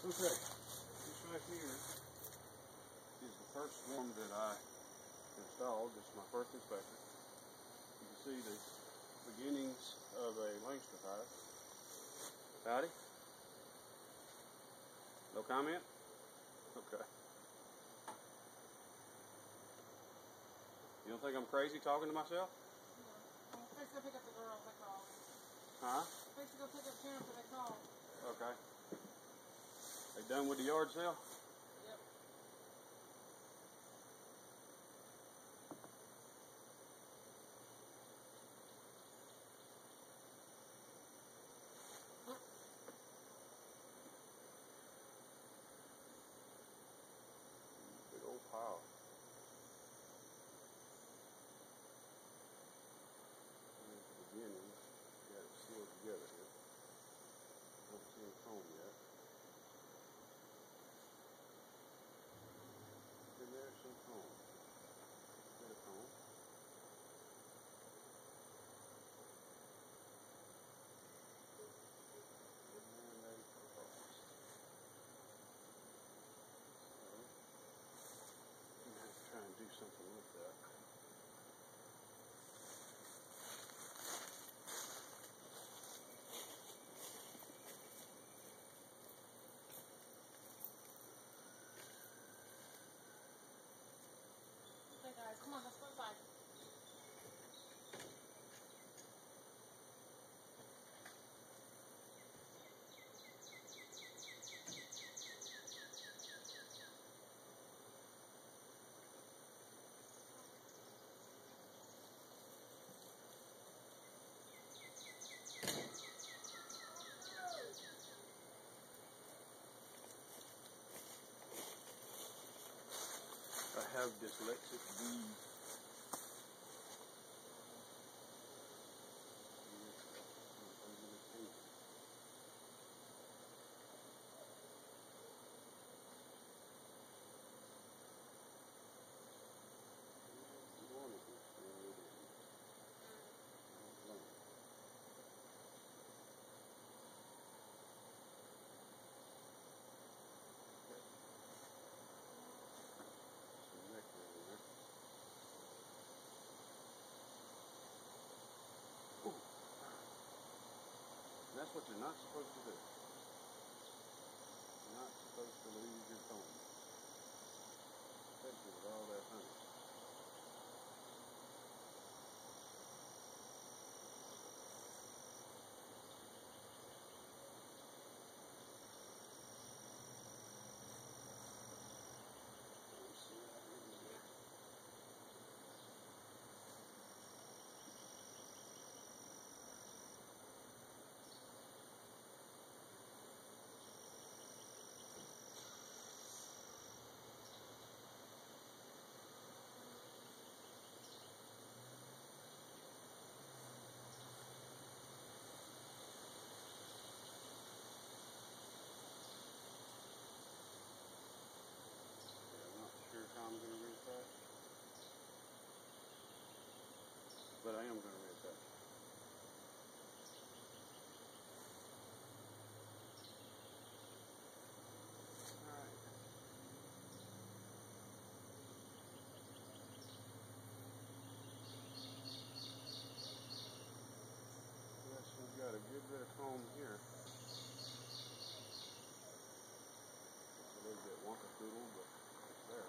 Okay, this right here is the first swarm that I installed. This is my first inspection. You can see the beginnings of a Lancaster hive. Howdy? No comment? Okay. You don't think I'm crazy talking to myself? No. I'm supposed to go pick up the girl that called. Huh? I'm supposed to go pick up Jennifer that called. Okay. They done with the yard sale? Yep. Big old pile. Here's the beginning. Got it sealed together here. Don't see any comb yet. And there's some comb. Bit of comb. And they crossed. So, I'm going to have to try and do something with that. Okay, guys, come on, let's go inside. I have dyslexic bees. And that's what you're not supposed to do. You're not supposed to lose your comb, especially with all that honey. How I'm going to reattach, but I am going to reattach. Alright. Yes, we've got a good bit of comb here. It's a little bit wonkadoodle, but it's there.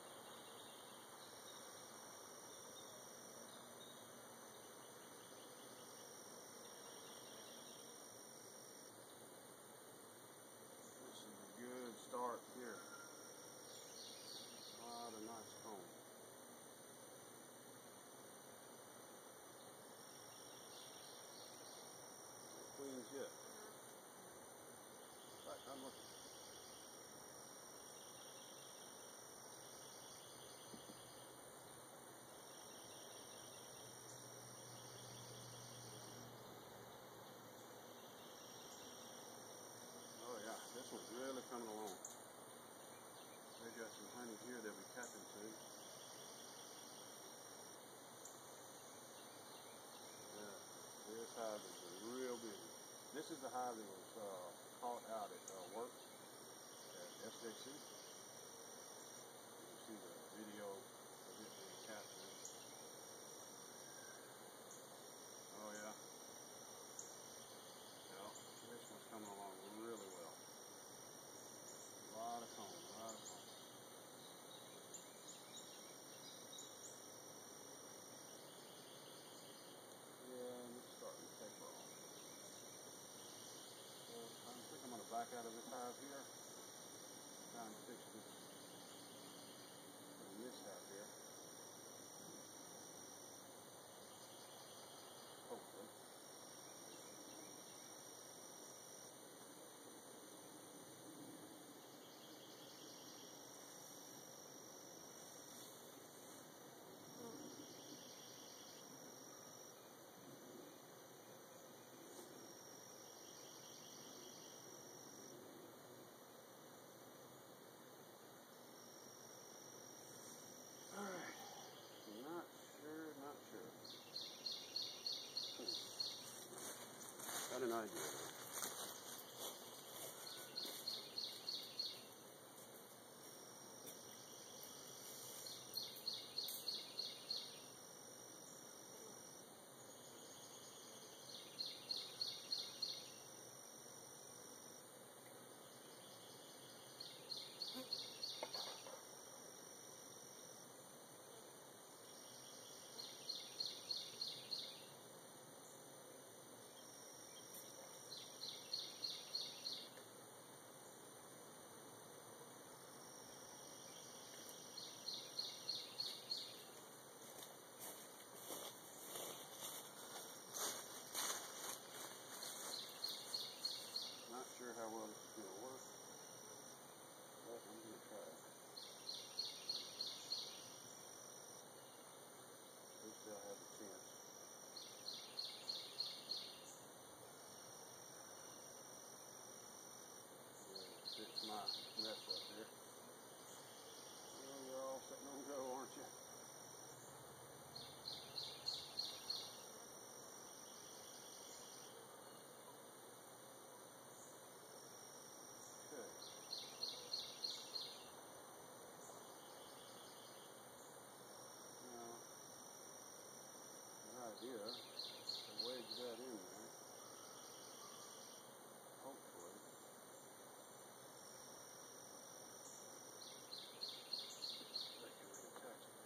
Good start here. A lot of nice comb. Queens yet. Right, I'm looking. Oh yeah, this one's really coming along. They got some honey here that we tapping soon. Yeah, this hive is real busy. This is the hive that was caught out at work. SJC. You can see the video of it being captured. Oh yeah. Yeah, this one's coming along really well. A lot of comb, a lot of comb. Yeah, and it's starting to taper off. So I think I'm going to back out of this hive here. Try and fix this mishap here. Hopefully. Alright. Not sure. Got an idea. Not sure how well this is going to work, but I'm going to try it. At least I'll have a chance. Fix my mess up here. Well, you're all sitting on go, aren't you? Okay. Now, an idea to wedge that in there. Hopefully. They can reattach it.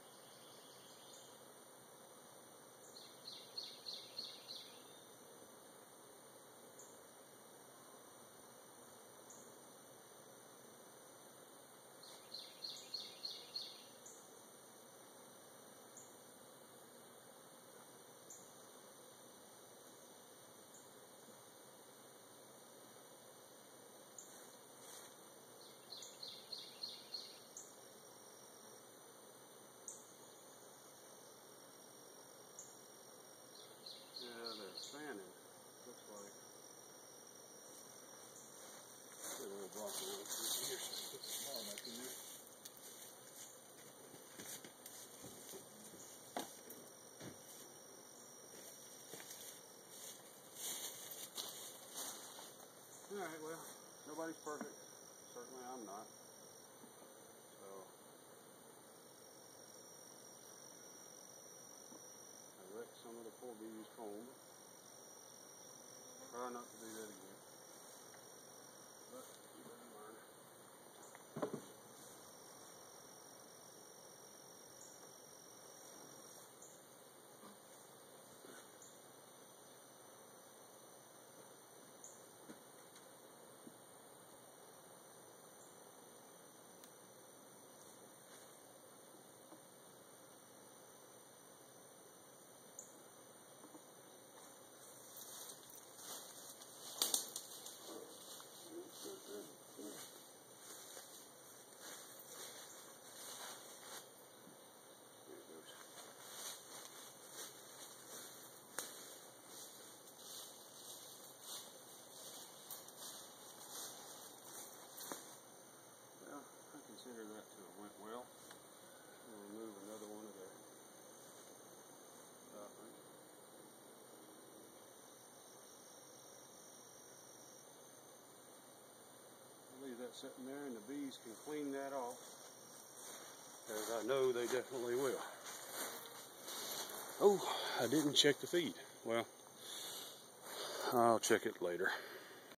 Yeah, they're fanning. Looks like. Put a little block of wood here. Put some small back in there. Alright, well, nobody's perfect. Certainly I'm not. So, I wrecked some of the poor bee's comb. Try not to do that again. But, you better learn. that sitting there, and the bees can clean that off, as I know they definitely will. Oh, I didn't check the feed. Well, I'll check it later.